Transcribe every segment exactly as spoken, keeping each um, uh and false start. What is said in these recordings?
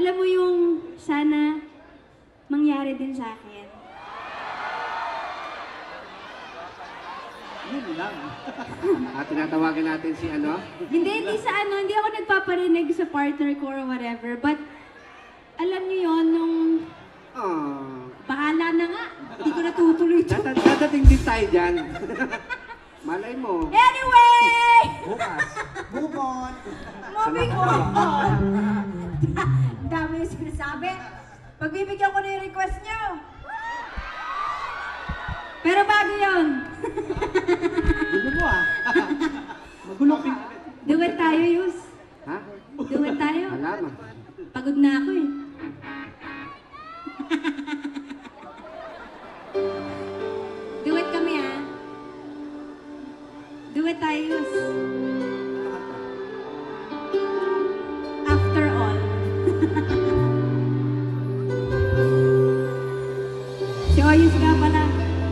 alam mo yung sana mangyari din sa akin. Yun lang. At tinatawagan natin si ano? Hindi, hindi sa ano, hindi ako nagpaparinig sa partner ko or whatever, but alam niyo yon nung Oh. bahala na nga, hindi ko natutuloy ito. Dada- Dadating din tayo dyan. Malay mo. Anyway! Bukas. Move on. Moving on! Ang dami yung sinasabi. Pagbibigyan ko na yung request niyo. Pero bago yun. Gulo mo ah. Magulo ka. Duet tayo, Yus. Ha? Duet tayo. Alam. Pagod na ako eh. Duet kami ah. Duet tayo, Yus. After all. Si Oyus nga pala.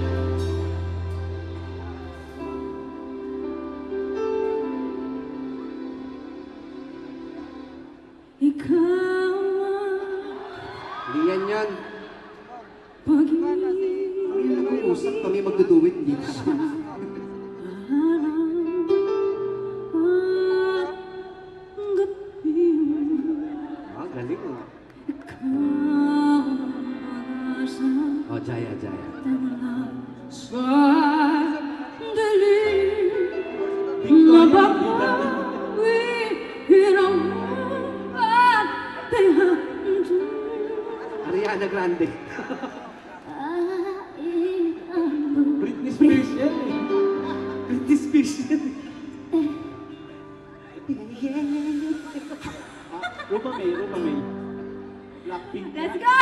Ikaw Hindi yan yan. pag-ibig. Kami nag-uusap, kami magduduwit dito. Ah, galing oh. Oh, Jaya, Jaya. Ariana Grande. Britney Spears yan eh. Britney Spears yan eh. Ah, Rupa May, Rupa May. Blackpink. Let's go!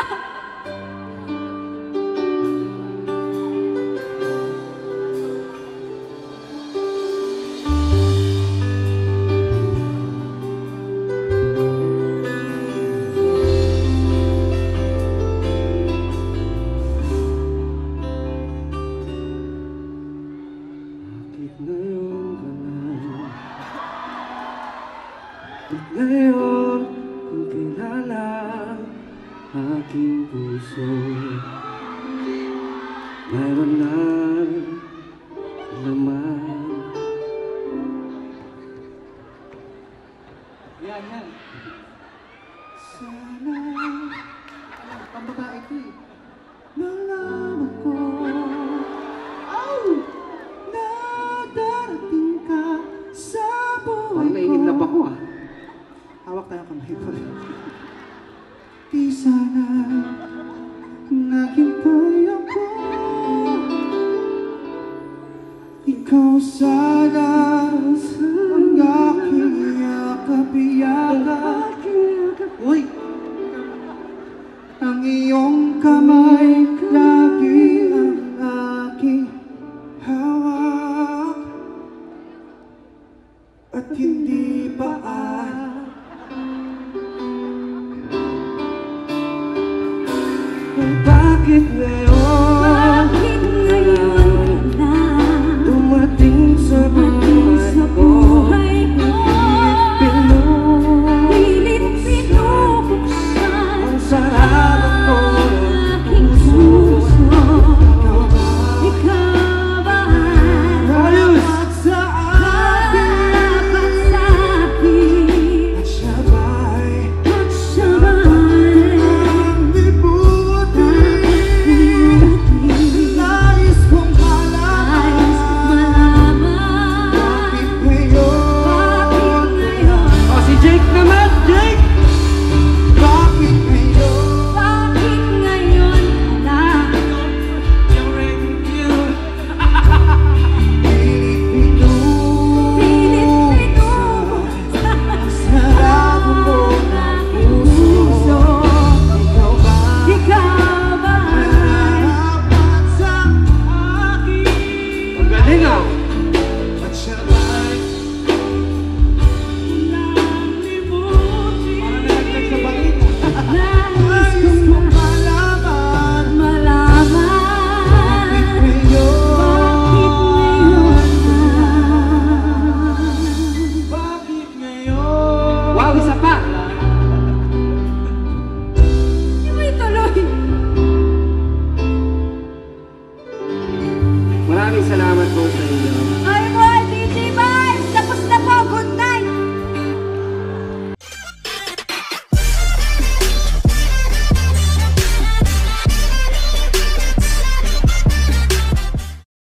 Bakit ngayon ka na? Bakit ngayon kung kilala aking puso? Mayroon na naman. Yan, yan. Sana ang babae ko eh. Nalaman ko na darating ka sa buhay ko. Parang naiinlab ako ah. Hawak tayo kamay ko. Di sana naghintay ako. Ikaw sana ang aking yakap-yakap. Uy! Ang iyong kamay lagi ang aking hawak. At hindi paan. Kung bakit ngayon Bakit ngayon ka lang dumating sa sa buhay ko? buhay ko? Pinuha Pilit pinubuksan ang sarado ko aking puso. Ikaw ba Ayos sa akin. dapat sa akin? Maraming salamat po sa